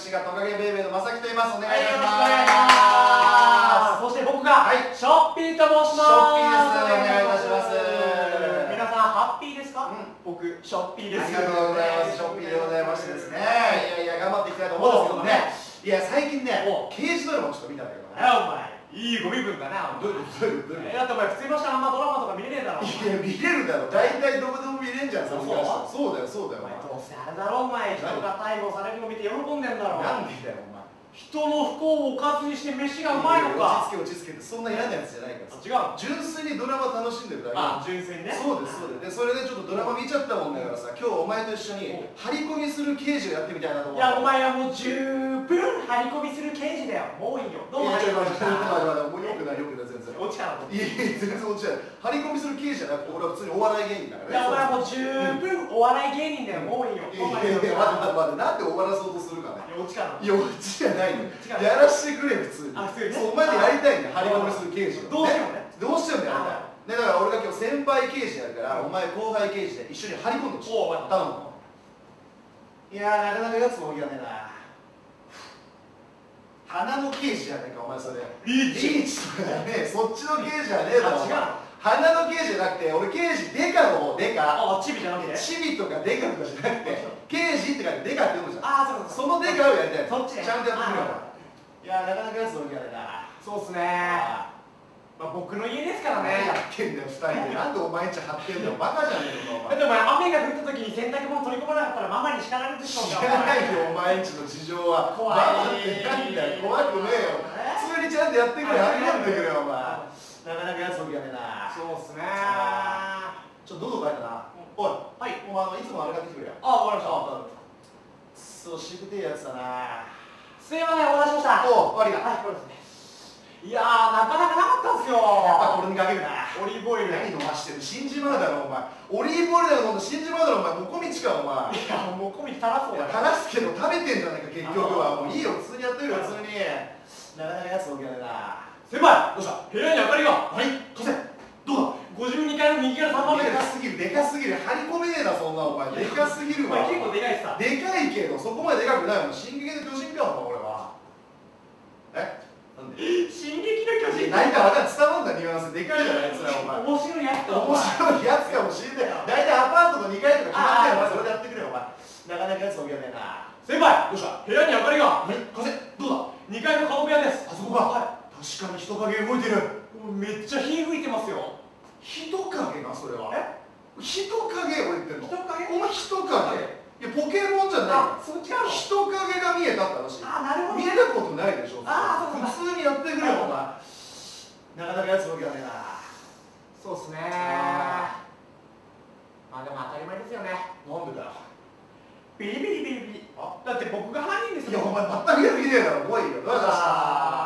私がトカゲベイベーのまさきと言います。お願いします。 そして僕がショッピーと申します。 ショッピーです。お願いいたします。 皆さんハッピーですか？僕ショッピーです。 ありがとうございます。ショッピーでございましてですね。いやいや頑張っていきたいと思うんですけどね。いや最近ね、刑事ドラマをちょっと見たんだけどね。 お前いいご身分だな。 どういうこと？ だってお前普通の人あんまドラマとか見れねえだろ。 いや見れるだろ。大体どこでも見れんじゃん。そうだよそうだよ。 お前どうせあれだろお前。人が逮捕されるの見て喜んでんだろ。 なんでだよお前。 人の不幸をおかずにして飯がうまいのか。 落ち着けってそんな嫌なやつじゃないから。 違う。 純粋にドラマ楽しんでるだけ。 あ、純粋にね。 そうですそうです。でそれでちょっとドラマ見ちゃったもんだからさ、今日お前と一緒に張り込みする刑事をやってみたいなと思う。 いやお前はもう十分張り込みする刑事だよ。もういいよ。どうも。 いやちょっと待ってもうよくない全然。 落ちたの。 いや全然落ちない。張り込みする刑事じゃなくて俺は普通にお笑い芸人だからね。 いやお前はもう十分お笑い芸人だよ。もういいよ。 いや待ってなんで終わらそうとするかね。 いや落ちたの。 いや落ちじゃないよ。やらしてくれ普通に。 あ普通にね。 そうお前でやりたいんだよ張り込みする刑事を。 どうしてもね。 どうしてもやりたい。ね、だから俺が今日先輩刑事やるから、お前後輩刑事で一緒に張り込んでほしい。頼む。いやーなかなかやつも多いよねな。花の刑事じゃねえかお前それ。リーチとかじゃねえ。そっちの刑事じゃねえだろ。 違うの。 花の刑事じゃなくて俺刑事デカの方。デカ。 あチビじゃなくて。 チビとかデカとかじゃなくて刑事って書いてデカって読むじゃん。 ああそうそのデカをやりたい。 そっちね。 ちゃんとやってくれよ。いやーなかなかやつ多いよねな。 そうっすね。まあ僕の家ですからね。 やってんだよ2人で。なんでお前んち張ってんだよ。バカじゃねえのかお前。 だってお前雨が降った時に洗濯物取り込まなかったらママに叱られるでしょう知らないよお前んちの事情は。 怖い。 ママってなんだよ。怖くねえよ。普通にちゃんとやってくれ。張り込んでくれよお前。なかなかやつ多いよねな。 そうっすね。 ちょっと喉かいたな。おいはい。お前いつもあれ買ってきてくれよ。 あわかりました。そうしぶてえやつだな。 すいませんお待たせしました。 お悪いな。 はいこれですね。いやーなかなかなかったんすよ。 やっぱこれにかけるな。 オリーブオイル。 何飲ましてる。死んじまうだろお前。オリーブオイルだろ飲んで死んじまうだろお前。もこみちかお前。 いやもうこみち垂らそうだ。 垂らすけど食べてんじゃないか結局は。もういいよ普通にやってるよ普通に。なかなかやつ多くやねな。 先輩どうした部屋に明かりが。 はい貸せ。どうだ 52階の右から3番目ででかすぎるでかすぎる。張り込めねえなそんなお前。でかすぎるわ。 結構でかいっすさ。 でかいけどそこまででかくないもん。進撃の巨人かお前俺は。えなんで進撃の巨人。 何か分かん伝わんだニュアンス。でかいじゃないあいつらお前。 面白いやつだ。 面白いやつかもしんない。大体アパートの2階とか決まってんの。それでやってくれよお前。なかなかやつ多くやねえな。 先輩どうした部屋に明かりが。 はい貸せ。どうだ 2階の角部屋です。 あそこか。確かに人影動いてる。 めっちゃ火吹いてますよ。 人影がそれは。 え人影を言ってんの。 人影。 お前人影。いやポケモンじゃない。 あそっちか。 人影が見えたって話。 あなるほど。 見たことないでしょ。 あそう普通にやってくれよお前。なかなかやつ多くやねえな。 そうっすね。まあでも当たり前ですよね。 なんでだよ。 ビリビリビリビリ。だって僕が犯人ですよ。 いやお前全くやる気ねえだろ。怖いよ。どうした。